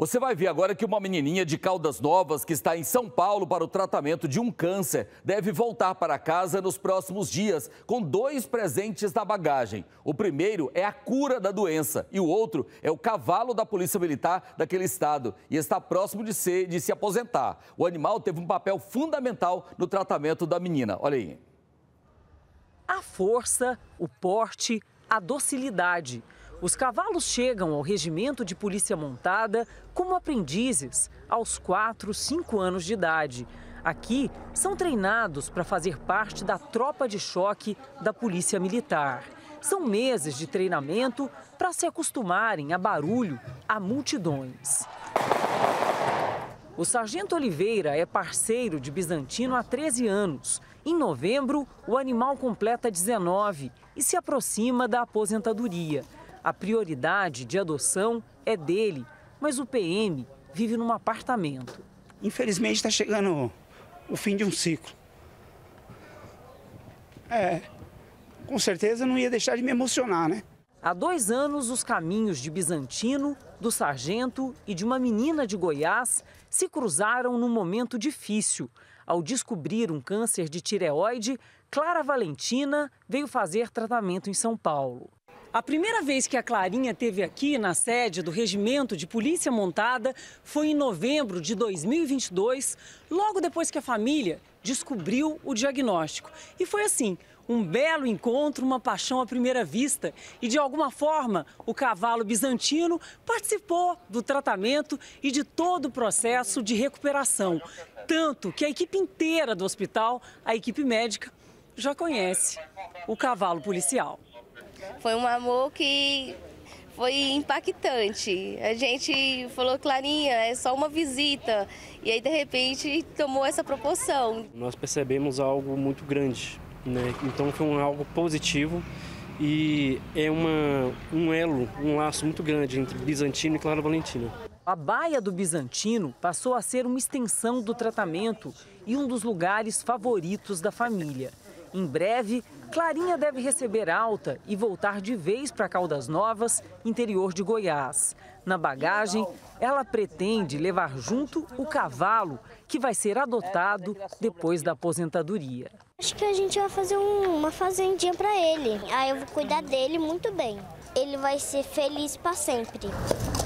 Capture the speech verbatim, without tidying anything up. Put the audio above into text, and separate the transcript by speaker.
Speaker 1: Você vai ver agora que uma menininha de Caldas Novas que está em São Paulo para o tratamento de um câncer deve voltar para casa nos próximos dias com dois presentes na bagagem. O primeiro é a cura da doença e o outro é o cavalo da Polícia Militar daquele estado e está próximo de, ser, de se aposentar. O animal teve um papel fundamental no tratamento da menina. Olha aí.
Speaker 2: A força, o porte, a docilidade. Os cavalos chegam ao regimento de polícia montada como aprendizes aos quatro, cinco anos de idade. Aqui são treinados para fazer parte da tropa de choque da Polícia Militar. São meses de treinamento para se acostumarem a barulho, a multidões. O sargento Oliveira é parceiro de Bizantino há treze anos. Em novembro, o animal completa dezenove e se aproxima da aposentadoria. A prioridade de adoção é dele, mas o P M vive num apartamento.
Speaker 3: Infelizmente está chegando o fim de um ciclo. É, com certeza não ia deixar de me emocionar, né?
Speaker 2: Há dois anos, os caminhos de Bizantino, do sargento e de uma menina de Goiás se cruzaram num momento difícil. Ao descobrir um câncer de tireoide, Clara Valentina veio fazer tratamento em São Paulo. A primeira vez que a Clarinha esteve aqui na sede do Regimento de Polícia Montada foi em novembro de dois mil e vinte e dois, logo depois que a família descobriu o diagnóstico. E foi assim, um belo encontro, uma paixão à primeira vista. E de alguma forma, o cavalo bizantino participou do tratamento e de todo o processo de recuperação. Tanto que a equipe inteira do hospital, a equipe médica, já conhece o cavalo policial.
Speaker 4: Foi um amor que foi impactante. A gente falou, Clarinha, é só uma visita. E aí, de repente, tomou essa proporção.
Speaker 5: Nós percebemos algo muito grande, né? Então foi um algo positivo e é uma, um elo, um laço muito grande entre Bizantino e Clara Valentina.
Speaker 2: A baia do Bizantino passou a ser uma extensão do tratamento e um dos lugares favoritos da família. Em breve, Clarinha deve receber alta e voltar de vez para Caldas Novas, interior de Goiás. Na bagagem, ela pretende levar junto o cavalo, que vai ser adotado depois da aposentadoria.
Speaker 6: Acho que a gente vai fazer um, uma fazendinha para ele. Aí eu vou cuidar dele muito bem. Ele vai ser feliz para sempre.